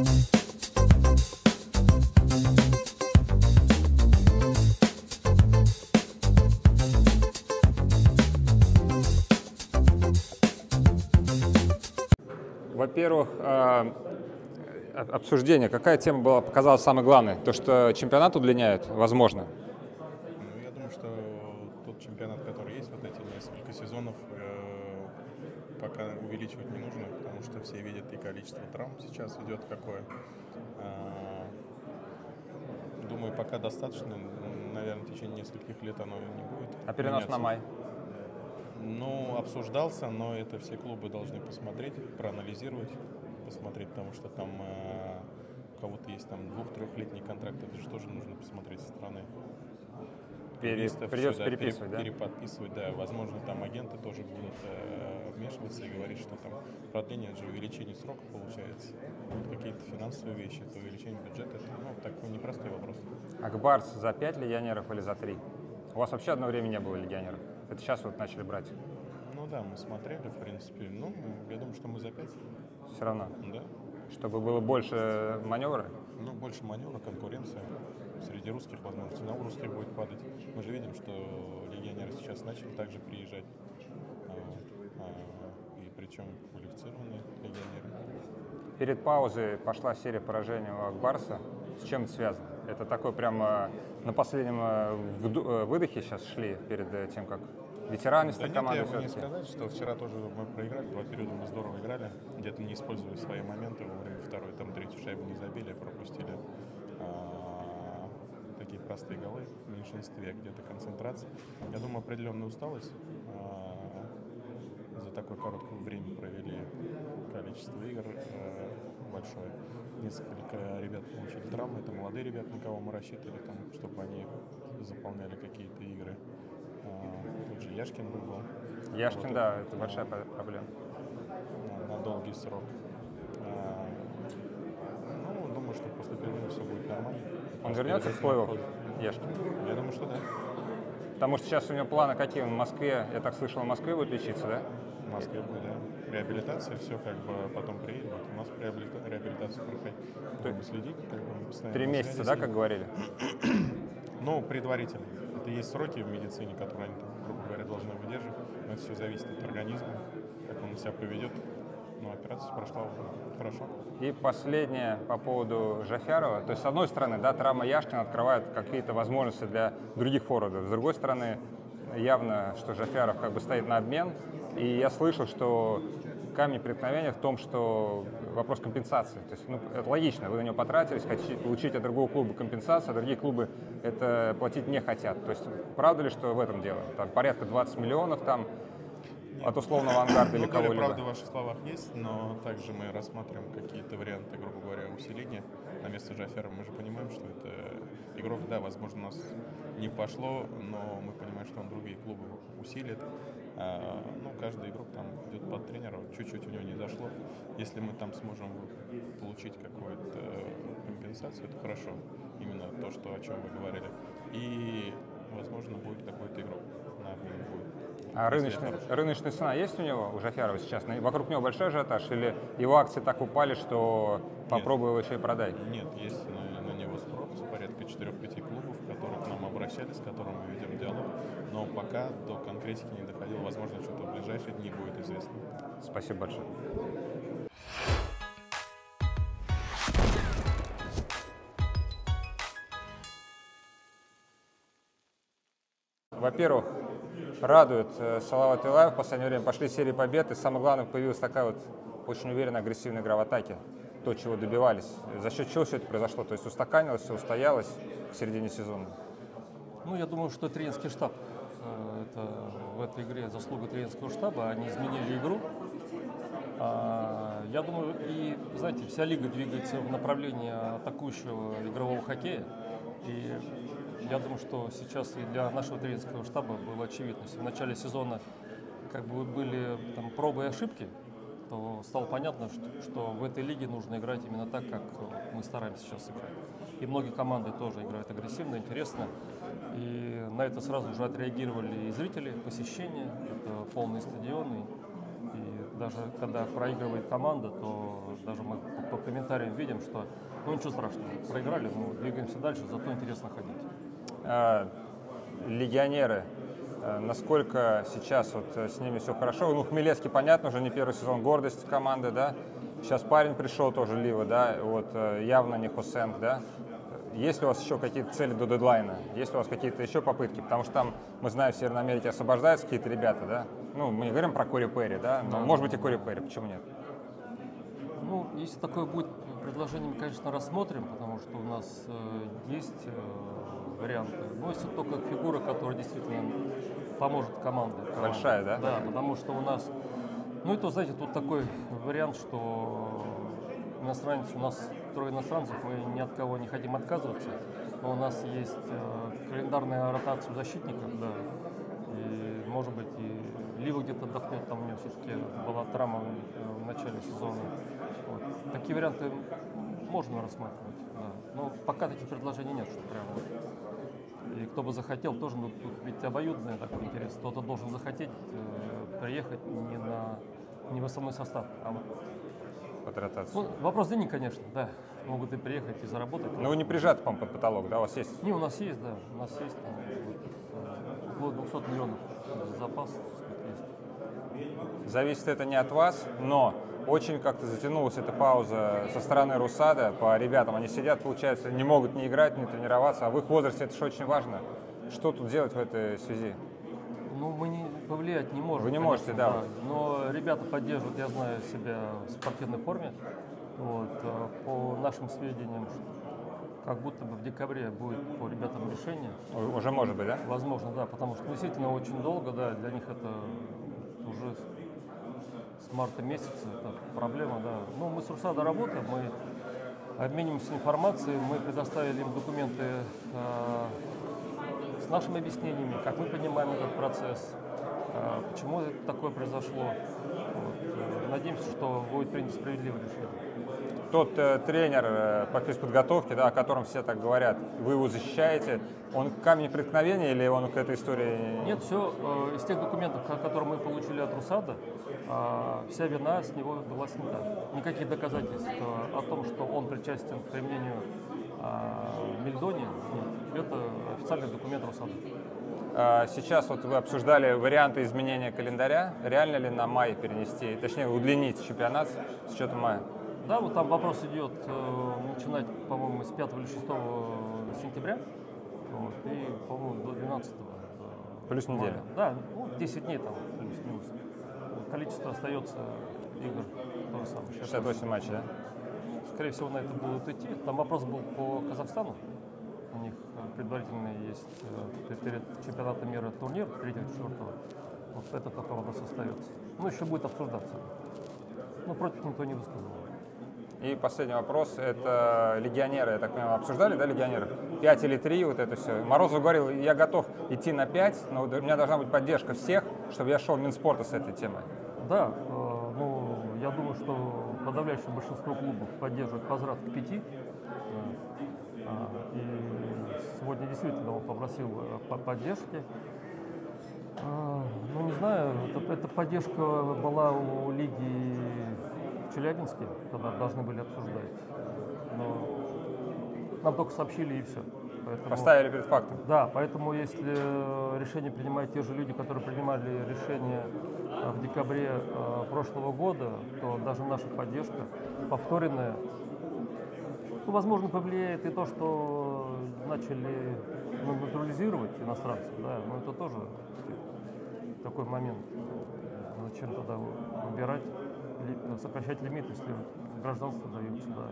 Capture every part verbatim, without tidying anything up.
Во-первых, обсуждение. Какая тема была, показалась самой главной? То, что чемпионат удлиняют, возможно? Ну, я думаю, что тот чемпионат, который есть, вот эти несколько сезонов, э, пока увеличивать не нужно, потому что все видят и количество травм сейчас идет какое. Э, думаю, пока достаточно. Наверное, в течение нескольких лет оно не будет. А перенос меняться. на май? Ну, обсуждался, но это все клубы должны посмотреть, проанализировать, посмотреть, потому что там э, у кого-то есть там двух-трехлетний контракт, это же тоже нужно посмотреть со стороны. Пере... Юристов, Придется да, переписывать, пере... да? Переподписывать, да. Возможно, там агенты тоже будут э, вмешиваться и говорить, что там продление, это же увеличение срока получается. Вот какие-то финансовые вещи, это увеличение бюджета, это ну, такой непростой вопрос. Акбарс за пять легионеров или за три? У вас вообще одно время не было легионеров? Это сейчас вот начали брать? Ну да, мы смотрели, в принципе. Ну, я думаю, что мы за пять. Все равно? Да. Чтобы было больше маневра? Ну, больше маневра, конкуренция. Среди русских, возможно, цена у русских будет падать. Мы же видим, что легионеры сейчас начали также приезжать. А, а, и причем квалифицированные легионеры. Перед паузой пошла серия поражений у Акбарса. С чем это связано? Это такой прямо на последнем выдохе сейчас шли перед тем, как ветераны да команды. Нет, я могу не сказать, что вчера тоже мы проиграли, два периода мы здорово играли, где-то не использовали свои моменты, во время второй, там третью шайбу не забили, пропустили а, такие простые голы в меньшинстве, где-то концентрация. Я думаю, определенная усталость. А, за такое короткое время провели количество игр а, большое. Несколько ребят получили травмы, это молодые ребята, на кого мы рассчитывали, там, чтобы они заполняли какие-то игры. Тут же Яшкин был. Яшкин, вот да, это, это большая на, проблема. На, на долгий срок. А, ну, думаю, что после перерыва все будет нормально. Он вернется в плей-офф, Яшкин? Я думаю, что да. Потому что сейчас у него планы какие? Он в Москве, я так слышал, в Москве будет лечиться, да? В Москве будет, да. Реабилитация, все как бы потом приедет, у нас реабилита, реабилитацию проходит. Будем следить, как бы Три месяца, да, как говорили? Ну, предварительно. Это есть сроки в медицине, которые они, грубо говоря, должны выдерживать. Но это все зависит от организма, как он себя поведет. Но операция прошла хорошо. И последнее по поводу Джафярова. То есть, с одной стороны, да, травма Яшкина открывает какие-то возможности для других форвардов. С другой стороны, явно, что Джафяров как бы стоит на обмен. И я слышал, что камень преткновения в том, что вопрос компенсации. То есть, ну, это логично, вы на него потратились, хотите получить от другого клуба компенсацию, а другие клубы это платить не хотят. То есть, правда ли, что в этом дело? Там порядка двадцати миллионов там Нет. От условного «Авангарда» или кого-либо? Правда в ваших словах есть, но также мы рассматриваем какие-то варианты, грубо говоря, усиления на место Джафярова. Мы же понимаем, что это игрок, да, возможно, у нас не пошло, но мы понимаем, что он другие клубы усилит. А, ну, каждый игрок там идет под тренера, чуть-чуть у него не зашло. Если мы там сможем получить какую-то компенсацию, это хорошо. Именно то, что, о чем вы говорили. И, возможно, будет какой-то игрок на обмен будет. А рыночная, рыночная цена есть у него, у Джафярова сейчас? Вокруг него большой ажиотаж? Или его акции так упали, что попробуй его еще и продай? Нет, есть на, на него спрос, порядка четырёх-пяти клубов, которые к нам обращались, с которыми мы ведем диалог. Но пока до конкретики не доходило. Возможно, что-то в ближайшие дни будет известно. Спасибо большое. Во-первых, радует Салават Юлаев. В последнее время пошли серии побед, и самое главное, появилась такая вот очень уверенная, агрессивная игра в атаке. То, чего добивались. За счет чего все это произошло? То есть устаканилось, все устоялось в середине сезона? Ну, я думаю, что тренерский штаб. Это в этой игре заслуга тренерского штаба. Они изменили игру. Я думаю, и, знаете, вся лига двигается в направлении атакующего игрового хоккея. И я думаю, что сейчас и для нашего тренерского штаба было очевидно. Если в начале сезона как бы были там пробы и ошибки, то стало понятно, что, что в этой лиге нужно играть именно так, как мы стараемся сейчас играть. И многие команды тоже играют агрессивно, интересно. И на это сразу же отреагировали и зрители, посещения, это полные стадионы. И даже когда проигрывает команда, то даже мы по комментариям видим, что ну ничего страшного, проиграли, мы двигаемся дальше, зато интересно ходить. А, легионеры, насколько сейчас вот с ними все хорошо? Ну, Хмелевский, понятно, уже не первый сезон, гордость команды, да? Сейчас парень пришел тоже, Лива, да? Вот явно не Хосенг, да? Есть ли у вас еще какие-то цели до дедлайна? Есть ли у вас какие-то еще попытки? Потому что там, мы знаем, в Северной Америке освобождаются какие-то ребята, да? Ну, мы не говорим про Кори Перри, да? Но, да. Может быть, и Кори Перри, почему нет? Ну, если такое будет предложение, мы, конечно, рассмотрим, потому что у нас э, есть э, варианты. Но если только фигура, которая действительно поможет команде. команде. Большая, да? Да, потому что у нас... Ну, это, знаете, тут такой вариант, что иностранец, у нас трое иностранцев, мы ни от кого не хотим отказываться, но у нас есть э, календарная ротация защитников, да, и, может быть, и Лива где-то отдохнет, там у него все-таки была травма в начале сезона. Вот. Такие варианты можно рассматривать, да. Но пока таких предложений нет, что прямо. И кто бы захотел, тоже, ну, тут ведь обоюдный такой интерес. Кто-то должен захотеть э, приехать не, на, не в основной состав, а вот под ротацию. Ну, вопрос денег, конечно, да. Могут и приехать, и заработать. Но вы не прижаты, по-моему, под потолок, да? У вас есть? Не, у нас есть, да. У нас есть там, вот, около двухсот миллионов запас есть. Зависит это не от вас, но очень как-то затянулась эта пауза со стороны Русада по ребятам. Они сидят, получается, не могут ни играть, ни тренироваться, а в их возрасте это же очень важно. Что тут делать в этой связи? Ну, мы не, повлиять не можем. Вы не конечно, можете, да. да. Но ребята поддерживают, я знаю, себя в спортивной форме. Вот, по нашим сведениям, как будто бы в декабре будет по ребятам решение. Уже может быть, да? Возможно, да, потому что действительно очень долго, да, для них это уже с марта месяца это проблема, да. Ну, мы с Русадо работаем, мы обмениваемся информацией, мы предоставили им документы э, с нашими объяснениями, как мы понимаем этот процесс, э, почему такое произошло. Вот. Надеемся, что будет принято справедливое решение. Тот э, тренер э, по физподготовке, да, о котором все так говорят, вы его защищаете, он камень преткновения или он к этой истории? Нет, все э, из тех документов, которые мы получили от Русада, э, вся вина с него была снята. Никаких доказательств э, о том, что он причастен к применению э, мельдония, нет. Это официальный документ Русада. А сейчас вот вы обсуждали варианты изменения календаря. Реально ли на май перенести, точнее удлинить чемпионат с учетом мая? Да, вот там вопрос идет э, начинать, по-моему, с пятого или шестого сентября, вот, и, по-моему, до двенадцатого. До плюс мая. неделя. Да, ну, десять дней там, плюс-минус. Количество остается игр то же самое. шестьдесят восемь матчей, да? Скорее всего, на это будут идти. Там вопрос был по Казахстану. У них предварительный есть э, перед чемпионатом мира турнир третьего-четвертого. Вот это такой вопрос остается. Ну, еще будет обсуждаться. Ну, против никто не высказывал. И последний вопрос, это легионеры, я так понимаю, обсуждали, да, легионеров? пять или три, вот это все. Морозов говорил, я готов идти на пять, но у меня должна быть поддержка всех, чтобы я шел в Минспорта с этой темой. Да, э, ну, я думаю, что подавляющее большинство клубов поддерживает возврат к пяти. Э, и сегодня действительно он попросил по поддержки. Э, ну, не знаю, это, эта поддержка была у лиги в Челябинске, когда должны были обсуждать. Но нам только сообщили и все. Поэтому, поставили перед фактом. Да, поэтому если решение принимают те же люди, которые принимали решение в декабре э, прошлого года, то даже наша поддержка повторенная, ну, возможно, повлияет и то, что начали ну, натурализировать иностранцев, да, но это тоже такой момент. Зачем тогда выбирать, сокращать лимит, если гражданство дают сюда.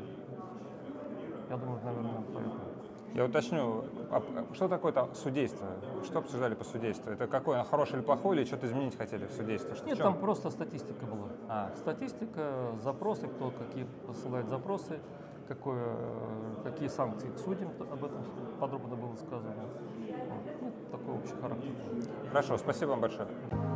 Я думаю, наверное, поэтому. Я уточню, а что такое там судейство? Что обсуждали по судейству? Это какое, хорошее или плохое, или что-то изменить хотели в судействе? Нет, там просто статистика была. А. Статистика, запросы, кто какие посылает запросы, какое, какие санкции к судьям, об этом подробно было сказано. Вот. Ну, такой общий характер. Хорошо, спасибо вам большое.